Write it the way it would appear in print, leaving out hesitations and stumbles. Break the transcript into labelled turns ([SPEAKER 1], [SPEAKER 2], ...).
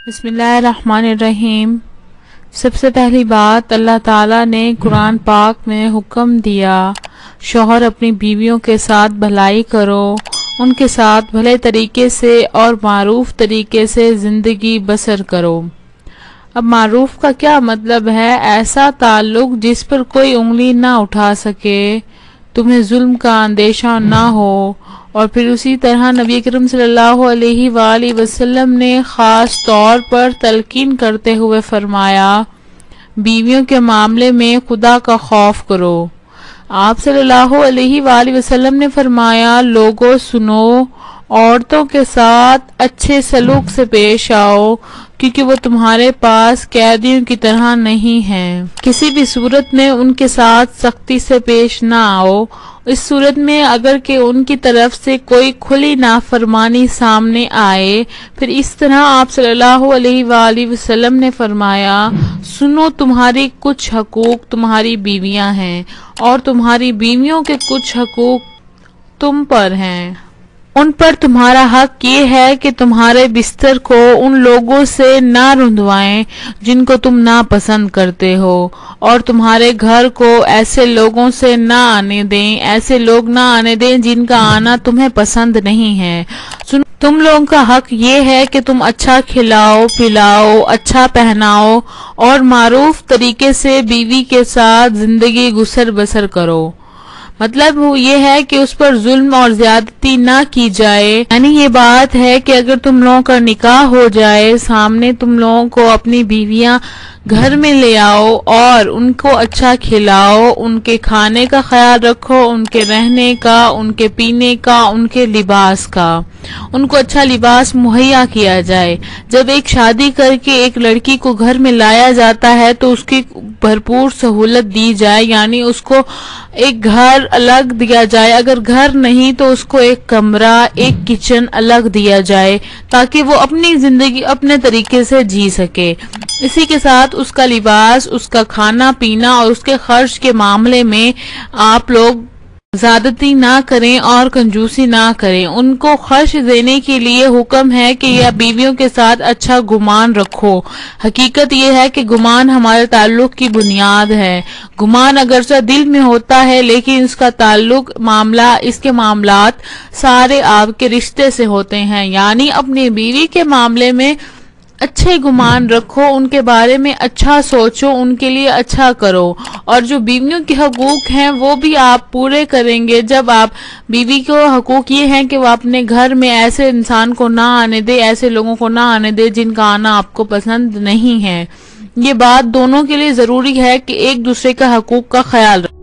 [SPEAKER 1] بسم اللہ الرحمن الرحیم۔ سب سے پہلی بات، اللہ تعالیٰ نے قرآن پاک میں حکم دیا شوہر اپنی بیویوں کے ساتھ بھلائی کرو، ان کے ساتھ بھلے طریقے سے اور معروف طریقے سے زندگی بسر کرو۔ اب معروف کا کیا مطلب ہے؟ ایسا تعلق جس پر کوئی انگلی نہ اٹھا سکے، تمہیں ظلم کا اندیشہ نہ ہو۔ اور پھر اسی طرح نبی کریم صلی اللہ علیہ وآلہ وسلم نے خاص طور پر تلقین کرتے ہوئے فرمایا، بیویوں کے معاملے میں خدا کا خوف کرو۔ آپ صلی اللہ علیہ وآلہ وسلم نے فرمایا، لوگوں سنو، عورتوں کے ساتھ اچھے سلوک سے پیش آؤ، کیونکہ وہ تمہارے پاس قیدیوں کی طرح نہیں ہیں۔ کسی بھی صورت میں ان کے ساتھ سختی سے پیش نہ آؤ۔ اس صورت میں اگر کہ ان کی طرف سے کوئی کھلی نافرمانی سامنے آئے، پھر اس طرح آپ صلی اللہ علیہ وآلہ وسلم نے فرمایا، سنو، تمہاری کچھ حقوق تمہاری بیویاں ہیں اور تمہاری بیویوں کے کچھ حقوق تم پر ہیں۔ ان پر تمہارا حق یہ ہے کہ تمہارے بستر کو ان لوگوں سے نہ رندوائیں جن کو تم ناپسند کرتے ہو، اور تمہارے گھر کو ایسے لوگوں سے نہ آنے دیں، ایسے لوگ نہ آنے دیں جن کا آنا تمہیں پسند نہیں ہے۔ تم لوگوں کا حق یہ ہے کہ تم اچھا کھلاؤ پلاؤ، اچھا پہناؤ اور معروف طریقے سے بیوی کے ساتھ زندگی گزر بسر کرو۔ مطلب یہ ہے کہ اس پر ظلم اور زیادتی نہ کی جائے۔ یعنی یہ بات ہے کہ اگر تم لوگوں کا نکاح ہو جائے، سامنے تم لوگوں کو اپنی بیویاں گھر میں لے آؤ اور ان کو اچھا کھلاؤ، ان کے کھانے کا خیال رکھو، ان کے رہنے کا، ان کے پینے کا، ان کے لباس کا، ان کو اچھا لباس مہیا کیا جائے۔ جب ایک شادی کر کے ایک لڑکی کو گھر میں لایا جاتا ہے تو اس کی بھرپور سہولت دی جائے، یعنی اس کو ایک گھر الگ دیا جائے، اگر گھر نہیں تو اس کو ایک کمرہ، ایک کچن الگ دیا جائے تاکہ وہ اپنی زندگی اپنے طریقے سے جی سکے۔ اسی کے ساتھ اس کا لباس، اس کا کھانا پینا اور اس کے خرچ کے معاملے میں آپ لوگ زیادتی نہ کریں اور کنجوسی نہ کریں۔ ان کو خرچ دینے کے لیے حکم ہے کہ یہ بیویوں کے ساتھ اچھا گمان رکھو۔ حقیقت یہ ہے کہ گمان ہمارے تعلق کی بنیاد ہے۔ گمان اگرچہ دل میں ہوتا ہے لیکن اس کا تعلق اس کے معاملات سارے آپ کے رشتے سے ہوتے ہیں، یعنی اپنی بیوی کے معاملے میں اچھے گمان رکھو، ان کے بارے میں اچھا سوچو، ان کے لیے اچھا کرو، اور جو بیویوں کے حقوق ہیں وہ بھی آپ پورے کریں گے۔ جب آپ بیوی کو حقوق یہ ہیں کہ وہ اپنے گھر میں ایسے انسان کو نہ آنے دے، ایسے لوگوں کو نہ آنے دے جن کا آنا آپ کو پسند نہیں ہے۔ یہ بات دونوں کے لیے ضروری ہے کہ ایک دوسرے کا حقوق کا خیال رکھیں۔